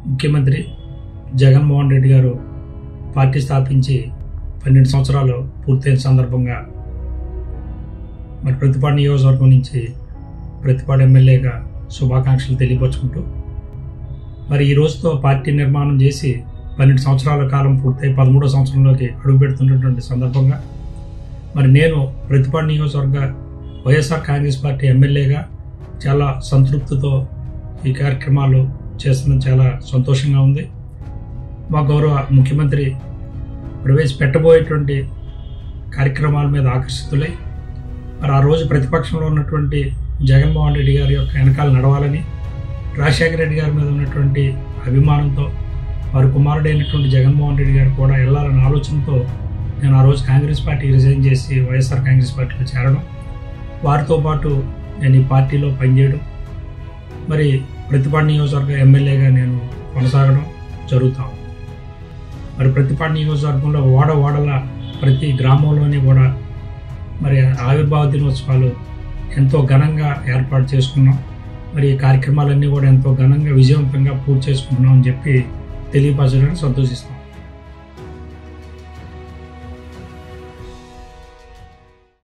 ముఖ్యమంత్రి జగన్మోహన్ రెడ్డి గారు పార్టీ స్థాపించి 12 సంవత్సరాలు పూర్తయిన సందర్భంగా మరి ప్రతిపాడు నియోజకవర్గం నుంచి ప్రతిపాడు ఎమ్మెల్యేగా శుభాకాంక్షలు తెలియపరుచుకుంటూ మరి ఈ రోజుతో పార్టీ నిర్మాణం చేసి 12 సంవత్సరాల కాలం పూర్తయి 13వ సంవత్సరంలోకి అడుగుపెడుతున్నటువంటి సందర్భంగా మరి నేను ప్రతిపాడు నియోజకవర్గ వైఎస్ఆర్ కాంగ్రెస్ పార్టీ ఎమ్మెల్యేగా చాలా సంతృప్తితో ఈ కార్యక్రమాలు చేస్తున్న చాలా సంతోషంగా ఉంది. మా గౌరవ ముఖ్యమంత్రి ప్రవేశపెట్టబోయేటువంటి కార్యక్రమాల మీద ఆకర్షితులై మరి ఆ రోజు ప్రతిపక్షంలో ఉన్నటువంటి జగన్మోహన్ రెడ్డి గారి యొక్క వెనకాల నడవాలని, రాజశేఖర రెడ్డి గారి మీద ఉన్నటువంటి అభిమానంతో వారి కుమారుడైనటువంటి జగన్మోహన్ రెడ్డి గారు కూడా వెళ్ళాలన్న ఆలోచనతో నేను ఆ రోజు కాంగ్రెస్ పార్టీ రిజైన్ చేసి వైఎస్ఆర్ కాంగ్రెస్ పార్టీలో చేరడం, వారితో పాటు నేను ఈ పార్టీలో పనిచేయడం, మరి ప్రతిపాడు నియోజకవర్గ ఎమ్మెల్యేగా నేను కొనసాగడం జరుగుతాం. మరి ప్రతిపాడు నియోజకవర్గంలో వాడల ప్రతి గ్రామంలోని కూడా మరి ఆవిర్భావ దినోత్సవాలు ఎంతో ఘనంగా ఏర్పాటు చేసుకున్నాం. మరి ఈ కార్యక్రమాలన్నీ కూడా ఎంతో ఘనంగా విజయవంతంగా పూర్తి చేసుకుంటున్నాం అని చెప్పి తెలియపరచడానికి సంతోషిస్తాం.